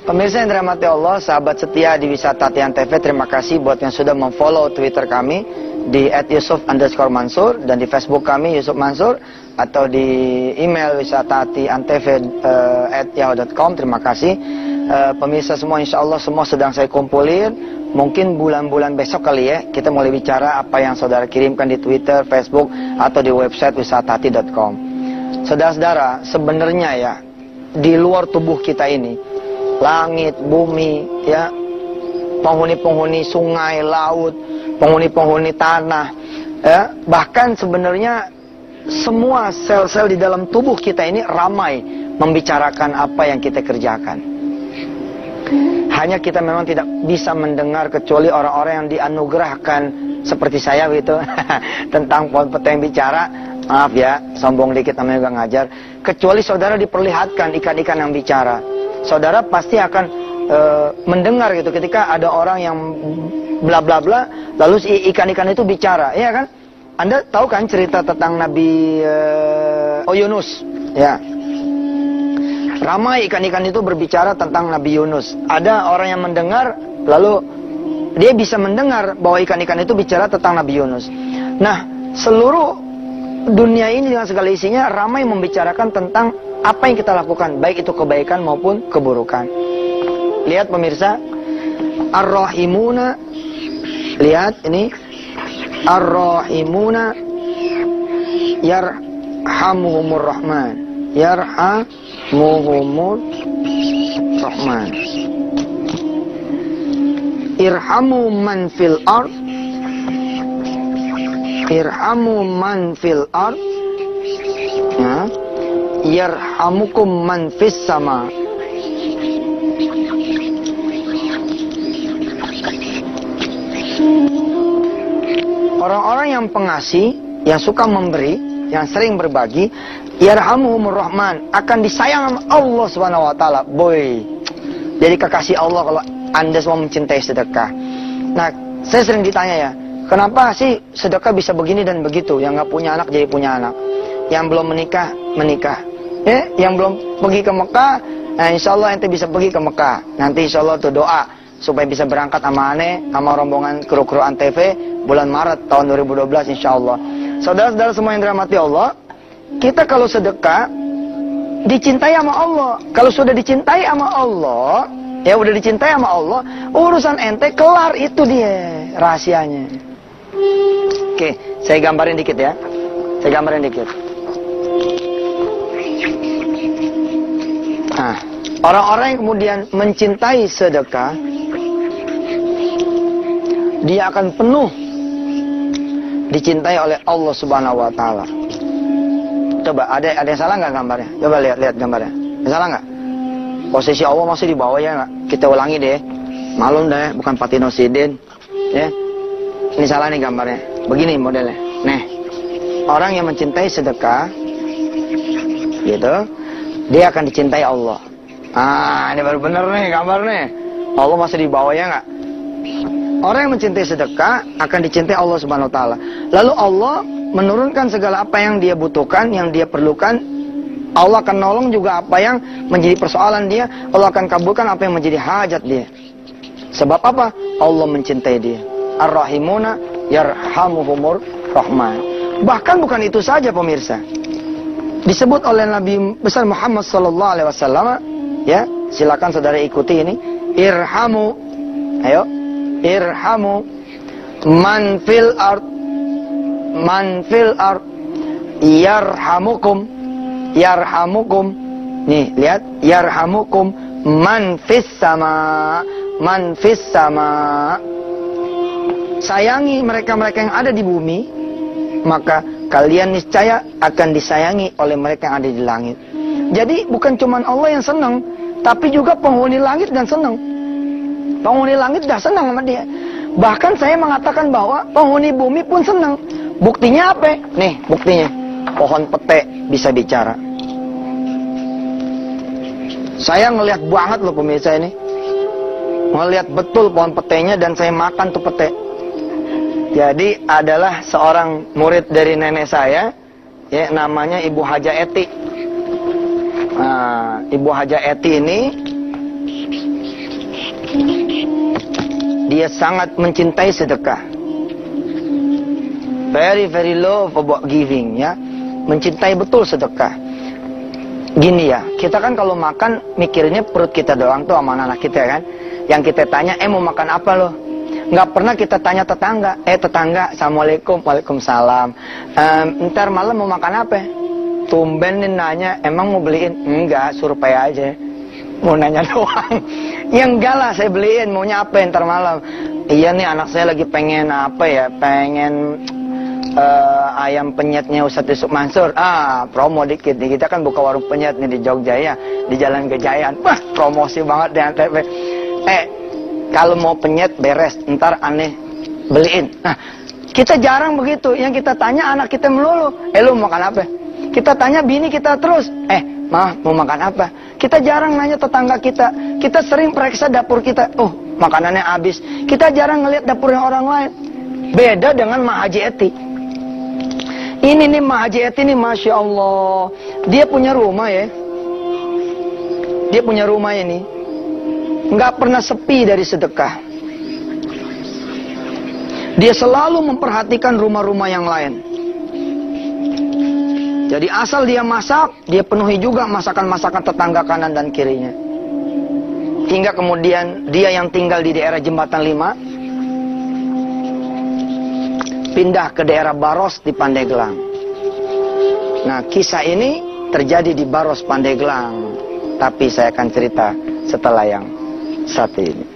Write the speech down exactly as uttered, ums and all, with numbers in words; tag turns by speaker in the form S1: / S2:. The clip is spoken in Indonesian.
S1: Pemirsa yang dirahmati Allah, sahabat setia di Wisata Tian T V, terima kasih buat yang sudah memfollow Twitter kami di at yusuf underscore mansur dan di Facebook kami Yusuf Mansur, atau di email wisata tian t v uh, at yahoo dot com. Terima kasih uh, pemirsa semua, insya Allah semua sedang saya kumpulin. Mungkin bulan-bulan besok kali ya kita mulai bicara apa yang saudara kirimkan di Twitter, Facebook, atau di website wisatati dot com. Saudara-saudara, sebenarnya ya di luar tubuh kita ini, langit, bumi, ya, penghuni-penghuni sungai, laut, penghuni-penghuni tanah, ya, bahkan sebenarnya semua sel-sel di dalam tubuh kita ini ramai membicarakan apa yang kita kerjakan. Hanya kita memang tidak bisa mendengar kecuali orang-orang yang dianugerahkan seperti saya gitu tentang pohon pete yang bicara. Maaf ya, sombong dikit namanya juga ngajar. Kecuali saudara diperlihatkan ikan-ikan yang bicara, saudara pasti akan e, mendengar gitu ketika ada orang yang bla bla bla, lalu ikan-ikan itu bicara, ya kan? Anda tahu kan cerita tentang Nabi e, oh Yunus, ya. Ramai ikan-ikan itu berbicara tentang Nabi Yunus. Ada orang yang mendengar, lalu dia bisa mendengar bahwa ikan-ikan itu bicara tentang Nabi Yunus. Nah, seluruh dunia ini dengan segala isinya ramai membicarakan tentang apa yang kita lakukan, baik itu kebaikan maupun keburukan. Lihat pemirsa, Ar-Rahimuna, lihat ini, Ar-Rahimuna yarhamuhumur Rahman, yarhamuhumur Rahman. Irhamu man fil ard, irhamu man fil ard, ya, yarhamukum man fis sama. Orang-orang yang pengasih, yang suka memberi, yang sering berbagi, yarhamuhumur Rahman, akan disayang Allah Subhanahu wa taala. Boy. Jadi kekasih Allah kalau Anda semua mencintai sedekah. Nah, saya sering ditanya ya, kenapa sih sedekah bisa begini dan begitu? Yang nggak punya anak jadi punya anak, yang belum menikah menikah, ya, yang belum pergi ke Mekah, nah insya Allah ente bisa pergi ke Mekah. Nanti insya Allah tuh doa supaya bisa berangkat sama aneh, sama rombongan kru-kru Antv bulan Maret tahun dua ribu dua belas insya Allah. Saudara-saudara semua yang dirahmati Allah, kita kalau sedekah dicintai sama Allah. Kalau sudah dicintai sama Allah, ya udah dicintai sama Allah, urusan ente kelar, itu dia rahasianya. Oke, saya gambarin dikit ya. Saya gambarin dikit. Nah, orang-orang yang kemudian mencintai sedekah, dia akan penuh dicintai oleh Allah Subhanahu wa taala. Coba ada ada yang salah nggak gambarnya? Coba lihat lihat gambarnya. Ada salah nggak? Posisi Allah masih di bawah ya nggak? Kita ulangi deh. Malum deh, bukan Patinosidin. Ya. Ini salah nih gambarnya. Begini modelnya. Nih. Orang yang mencintai sedekah, gitu, dia akan dicintai Allah. Ah, ini baru bener nih gambar nih. Allah masih di bawah ya nggak? Orang yang mencintai sedekah akan dicintai Allah Subhanahu wa taala. Lalu Allah menurunkan segala apa yang dia butuhkan, yang dia perlukan. Allah akan nolong juga apa yang menjadi persoalan dia. Allah akan kabulkan apa yang menjadi hajat dia. Sebab apa? Allah mencintai dia. Ar-Rahimuna yarhamuhumur Rahman. Bahkan bukan itu saja pemirsa. Disebut oleh Nabi besar Muhammad sallallahu alaihi wasallam, ya, silakan saudara ikuti ini. Irhamu. Ayo. Irhamu man fil ard, man fil ard yarhamukum, yarhamukum. Nih, lihat, yarhamukum man fis sama, man fis sama. Sayangi mereka-mereka yang ada di bumi, maka kalian niscaya akan disayangi oleh mereka yang ada di langit. Jadi bukan cuma Allah yang senang, tapi juga penghuni langit dan senang. Penghuni langit dah senang sama dia. Bahkan saya mengatakan bahwa penghuni bumi pun senang. Buktinya apa? Nih, buktinya. Pohon pete bisa bicara. Saya ngelihat banget loh pemirsa ini. Ngelihat betul pohon petenya dan saya makan tuh pete. Jadi adalah seorang murid dari nenek saya, ya, namanya Ibu Haja Eti. Nah, Ibu Haja Eti ini Dia sangat mencintai sedekah. Very very love about giving, ya. Mencintai betul sedekah. Gini ya, kita kan kalau makan mikirinnya perut kita doang tuh sama anak kita kan. Yang kita tanya, eh mau makan apa lo? Nggak pernah kita tanya tetangga. Eh tetangga, assalamualaikum, waalaikumsalam. ehm, Ntar malam mau makan apa? Tumben nih nanya, emang mau beliin? Enggak, survei aja. Mau nanya doang. Ya enggak lah, saya beliin. Maunya apa ntar malam? Iya nih anak saya lagi pengen apa ya? Pengen uh, ayam penyetnya Ustadz Yusuf Mansur. Ah, promo dikit nih. Kita kan buka warung penyet nih di Jogja ya, di Jalan Kejayaan. Wah, promosi banget di Antv. Eh, kalau mau penyet beres, ntar aneh beliin. Nah, kita jarang begitu. Yang kita tanya anak kita melulu. Eh, lu mau makan apa? Kita tanya bini kita terus. Eh, mah mau makan apa? Kita jarang nanya tetangga kita. Kita sering periksa dapur kita. Oh, makanannya habis. Kita jarang ngelihat dapurnya orang lain. Beda dengan Mak Haji Eti. Ini nih Mak Haji Eti nih, Masya Allah. Dia punya rumah ya. Dia punya rumah ini. Nggak pernah sepi dari sedekah. Dia selalu memperhatikan rumah-rumah yang lain. Jadi asal dia masak, dia penuhi juga masakan-masakan tetangga kanan dan kirinya. Hingga kemudian dia yang tinggal di daerah Jembatan lima pindah ke daerah Baros di Pandeglang. Nah, kisah ini terjadi di Baros Pandeglang. Tapi saya akan cerita setelah yang satu ini.